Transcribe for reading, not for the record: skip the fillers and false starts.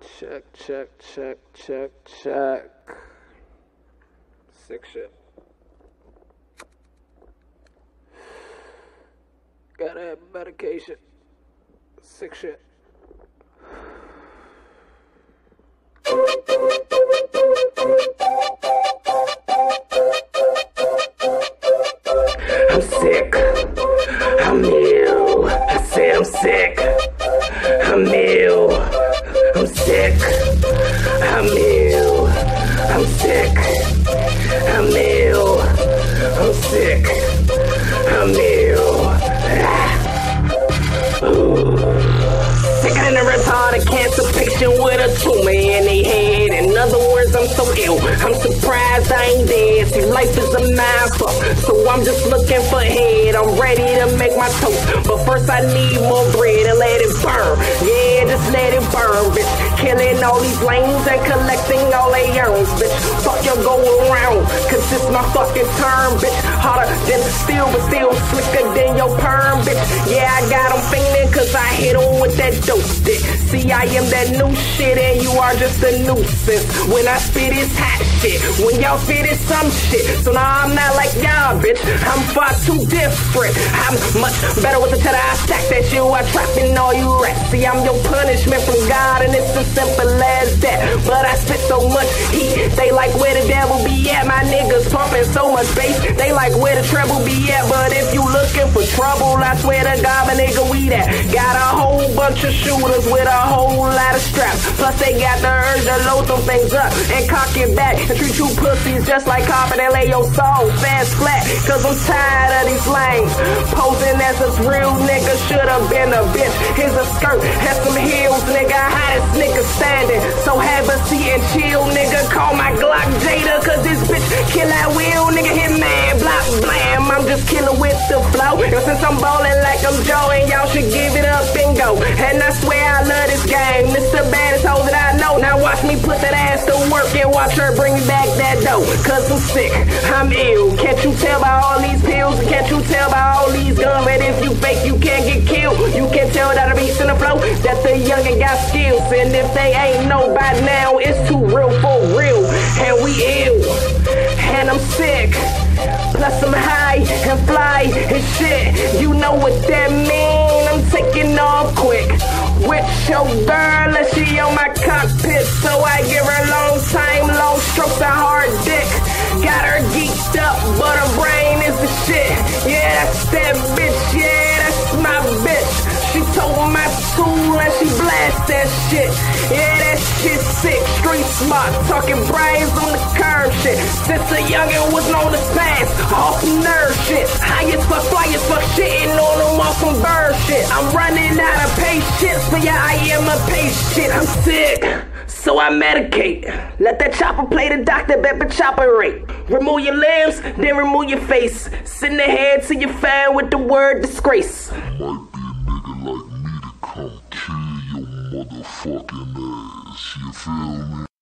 Check, check, check, check, check. Sick shit. Gotta have medication. Sick shit. I'm sick. I'm ill. I say I'm sick. I'm ill. I'm sick. I'm ill. I'm sick. I'm ill. I'm sick. I'm ill. Sicker than a retarded cancer patient with a tumor in their head. In other words, I'm so ill, I'm surprised I ain't dead. See, life is a mindfuck, so I'm just looking for head. I'm ready to make my toast, but first I need more bread and let it burn. Yeah, just let it burn, bitch. Killing all these lanes and collecting all they earns, bitch. Fuck your go around, cause it's my fucking turn, bitch. Harder than steel, but still slicker than your perm, bitch. Yeah, I got them fiending cause I hit them with that dope stick. See, I am that new shit and you are just a nuisance. When I spit it's hot shit, when y'all spit it's some shit. So now I'm not like y'all, bitch. I'm far too different. I'm much better with the cheddar I stack that you are trapping all you rats. See, I'm your punishment from God and it's as simple as that. But I spit so much heat, they like where the devil be at. My niggas pumping so much bass, they like where the treble be at. But if you looking for trouble, I swear to God, my nigga, we that. Got a whole bunch of shooters with a whole lot of straps. Plus they got the urge to load some things up and cock it back and treat you pussies just like carpet and lay your soul fast flat. Cause I'm tired of these lanes posing as a real nigga. Should've been a bitch. Here's a skirt, has some heels, nigga. Hottest nigga standing. So have a seat and chill, nigga. Call my Glock Jada, cause this bitch kill at will, nigga. Hit man, block blam. I'm just killing with the flow. And since I'm ballin' like I'm Joe, and y'all should give it up and go. And I swear I love this game. This the baddest hoe that I know. Now watch me put that ass to work and watch her bring me back that dough. Cause I'm sick, I'm ill. Can't you tell by all these pills? Can't you tell by all these guns that if you fake you can't get killed? You can tell that a beast in the flow, that the youngin' got skills. And if they ain't know by now, it's too real for real. And we ill, and I'm sick. Plus I'm high and fly and shit. You know what that mean? I'm taking off quick with your girl and she on my cockpit. So I give her long time, long strokes, a hard dick. Got her geeked up, but her brain is the shit. Yeah, that's that bitch, yeah, that's my bitch. She told my tool and she blast that shit. Yeah, that shit sick, street smart, talking brains on the curb shit. Since a youngin' was known to spaz, off nerve shit. High as fuck, fly as fuck, shitting on them off some bird shit. I'm running out of patience, but yeah, I am a patient. I'm sick, so I medicate. Let that chopper play the doctor, better chopper rate. Remove your limbs, then remove your face. Send the head to your fan with the word disgrace. Might be a nigga like me to come kill your motherfucking ass, you feel me?